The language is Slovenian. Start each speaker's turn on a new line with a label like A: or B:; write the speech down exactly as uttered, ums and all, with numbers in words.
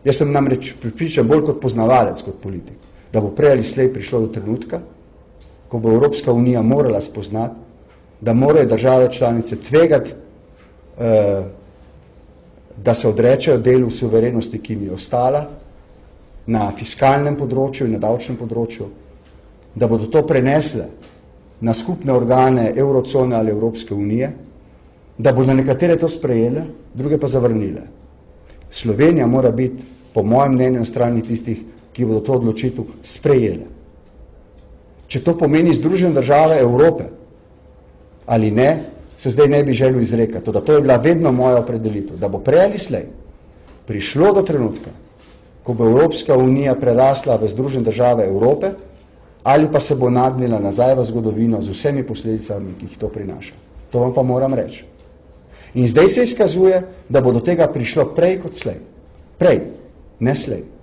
A: Jaz sem namreč pripričan bolj kot poznavalec, kot politik, da bo prej ali slej prišlo do trenutka, ko bo Evropska unija morala spoznati, da morajo države članice tvegati, eh, da se odrečejo delu suverenosti, ki jim je ostala, na fiskalnem področju in na davčnem področju, da bodo to prenesle na skupne organe Eurocone ali Evropske unije, da bodo nekatere to sprejele, druge pa zavrnile. Slovenija mora biti, po mojem mnenju, na strani tistih, ki bodo to odločitev sprejele. Če to pomeni Združene države Evrope ali ne, se zdaj ne bi želel izrekati. Toda to je bila vedno moja opredelitev, da bo prej ali slej prišlo do trenutka, ko bo Evropska unija prerasla v Združene države Evrope, ali pa se bo nagnila nazaj v zgodovino z vsemi posledicami, ki jih to prinaša. To vam pa moram reči. In zdaj se izkazuje, da bo do tega prišlo prej kot slej. Prej, ne slej.